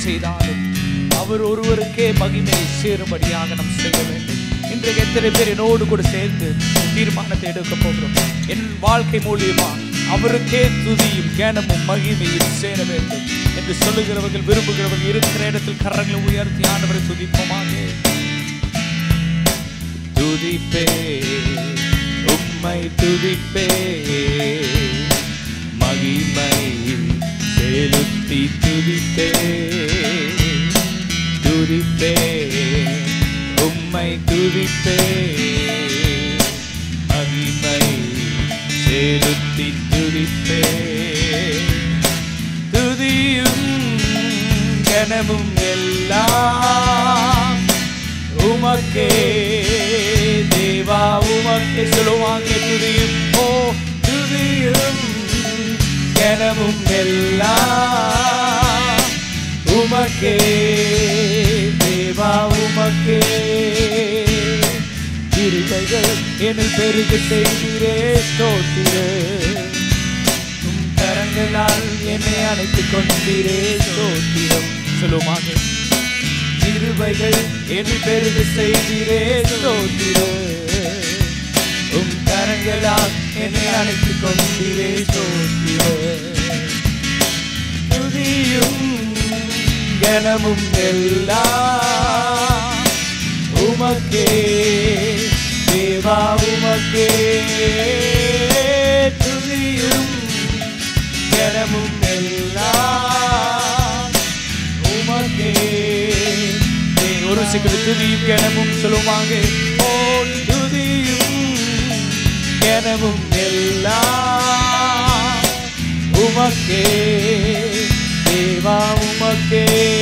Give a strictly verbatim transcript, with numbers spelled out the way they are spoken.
செய்தாலும் அவர் ஒருவருக்கே மகிமை சேரும்படியாக நாம் செய்ய வேண்டும். இன்றைக்கு எத்தனை பேர் என்னோடு கூட சேர்ந்து தீர்மானத்தை எடுக்க போகிறோம்? என் வாழ்க்கை மூலியமா அவருக்கே துதியும் கனமும் மகிமையும் சேர வேண்டும் என்று சொல்லுகிறவர்கள், விரும்புகிறவர்கள் இருக்கிற இடத்தில் கரங்களை உயர்த்தி ஆண்டவரை துதிப்போமாக. துதிப்பே உம்மை துதிப்பே, மகிமை செலுத்தி துதிப்பே. துதிப்பே உம்மை துதிப்பே, மகிமை செலுத்தி துதிப்பே. துதியும் கனமும் எல்லாம் உமக்கே தேவா, உமக்கே. சொல்லுவாங்க, துதியும் ஓ துதியும் கனமும் எல்லாம் உமக்கே தேவா, உமக்கே. கிருபைகள் என்னில் பெருக செய்கிறே ஸ்தோத்திரே, உம் கரங்களால் என்னை அணைத்துக் கொண்டீரே ஸ்தோத்திரம். சொல்லுவாங்க, கிருபைகள் என்னில் பெருக செய்கிறே ஸ்தோத்திரம், உம் கரங்களால் என்னை அணைத்துக் கொண்டீரே ஸ்தோத்திரம். துதியும் கனமும் எல்லாம் உமக்கே தேவா, உமக்கே. துதியும் கனமும் எல்லாம் உமக்கே. ஒரு சிக்கல் துதியும் கனமும் சொல்லுவாங்க, ஓ துதியும் கனமும் எல்லாம் உமக்கே தேவா, உமக்கே.